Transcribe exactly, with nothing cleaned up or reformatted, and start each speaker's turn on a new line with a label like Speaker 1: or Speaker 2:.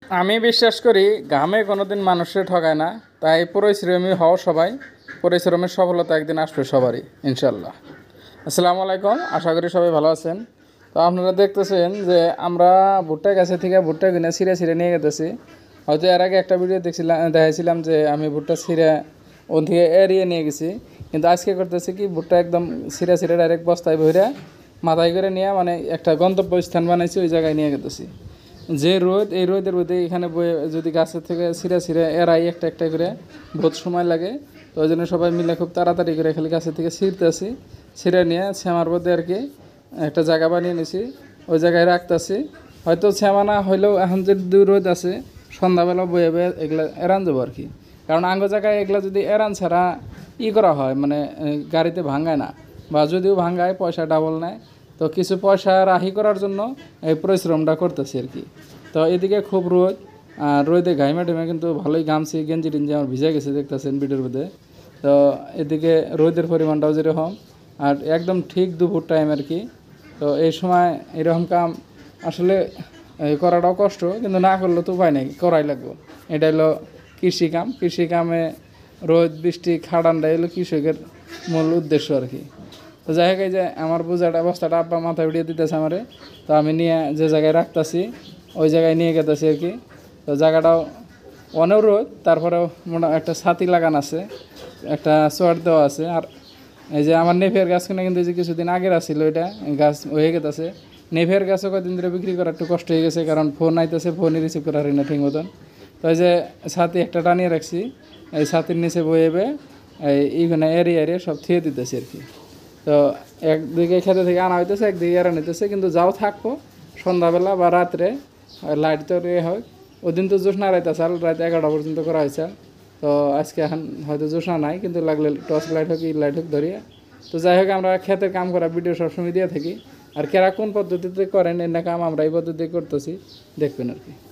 Speaker 1: আমি বিশ্বাস করি ঘামে কোনোদিন মানুষকে ঠকায় না। তাই পরিশ্রমী হও সবাই, পরিশ্রমের সফলতা একদিন আসবে সবারই ইনশাল্লাহ। আসসালামু আলাইকুম, আশা করি সবাই ভালো আছেন। তো আপনারা দেখতেছেন যে আমরা ভুট্টা গাছে থেকে ভুট্টা কিনে ছিঁড়ে ছিঁড়ে নিয়ে গেতেছি। হয়তো এর আগে একটা ভিডিও দেখছিলাম, দেখাইছিলাম যে আমি ভুট্টা ছিঁড়ে ওন থেকে এড়িয়ে নিয়ে গেছি, কিন্তু আজকে করতেছি কি ভুট্টা একদম ছিঁড়ে ছিঁড়ে ডাইরেক্ট বস্তায় ভরে মাথায় করে নিয়ে মানে একটা গন্তব্য স্থান বানাইছি, ওই জায়গায় নিয়ে গেতেছি। যে রোদ, এই রোদের রোদে এখানে বয়ে যদি গাছের থেকে ছিঁড়ে ছিঁড়ে এরাই একটা একটা করে বহুত সময় লাগে। তো ওই জন্য সবাই মিলে খুব তাড়াতাড়ি করে খালি গাছের থেকে ছিঁড়তেছি, ছিঁড়ে নিয়ে শ্যামার মধ্যে আর কি একটা জায়গা বানিয়ে নিছি, ওই জায়গায় রাখতেছি। হয়তো শ্যামা না হইলেও এখন যে দু রোদ আছে, সন্ধ্যাবেলা বয়ে বয়ে এগুলা এড়ান যাবো আর কি। কারণ আঙ্গ জায়গায় এগুলা যদি এড়ান ছাড়া ই করা হয় মানে গাড়িতে ভাঙায় না, বা যদিও ভাঙায় পয়সা ডাবল নেয়। তো কিছু পয়সা রাহি করার জন্য এই পরিশ্রমটা করতেছি আর কি। তো এদিকে খুব রোদ, আর রোদে ঘাইমা টেমে কিন্তু ভালোই ঘামছি, গেঞ্জি টেঞ্জি আমার ভিজে গেছে দেখতেছেন ভিডিওর মধ্যে। তো এদিকে রোদের পরিমাণটাও যেরকম, আর একদম ঠিক দুপুর টাইম আর কি। তো এই সময় এরকম কাম আসলে করাটাও কষ্ট, কিন্তু না করলে তো উপায় নেই, করাই লাগবে। এটা হলো কৃষি কাম, কৃষি কামে রোদ বৃষ্টি খাড়ানটা হলো কৃষকের মূল উদ্দেশ্য আর কি। তো যাই হোক, এই যে আমার বোঝাটা অবস্থাটা আব্বা মাথায় উঠিয়ে দিতেছে আমারে, তো আমি নিয়ে যে জায়গায় রাখতেছি ওই জায়গায় নিয়ে গেতেছি আর কি। তো জায়গাটাও অনেক রোদ, তারপরেও মোটা একটা ছাতি লাগান আছে, একটা সোয়ার দেওয়া আছে। আর এই যে আমার নেফের গাছ কিনে কিন্তু যে কিছুদিন আগের আসছিল, ওইটা গাছ হয়ে গেছে। নেফের গাছও কদিন ধরে বিক্রি করা একটু কষ্ট হয়ে গেছে, কারণ ফোন আইতেছে, ফোনই রিসিভ করা হয় না ঠিক মতন। তো এই যে ছাতি একটা টানিয়ে রাখছি, এই ছাতির নিচে বয়েবে এই এইখানে এরিয়া এরিয়া সব থিয়ে দিতেছি আর কি। তো একদিকে খেতে থেকে আনা হইতেছে, একদিকে এরা নিতেছে, কিন্তু যাও থাকবো সন্ধ্যাবেলা বা রাত্রে লাইট তো হয়। ওই দিন তো জোসনা রাইতেছে, আর রাত এগারোটা পর্যন্ত করা হয়েছে। তো আজকে এখন হয়তো জোসনা নাই, কিন্তু লাগলে টর্চ লাইট হোক, ই লাইট হোক ধরিয়ে। তো যাই হোক, আমরা খেতে কাম করা ভিডিও সবসময় দিয়ে থাকি। আর কেরা কোন পদ্ধতিতে করেন এর কাম আমরা এই পদ্ধতি করতেছি, দেখবেন আর কি।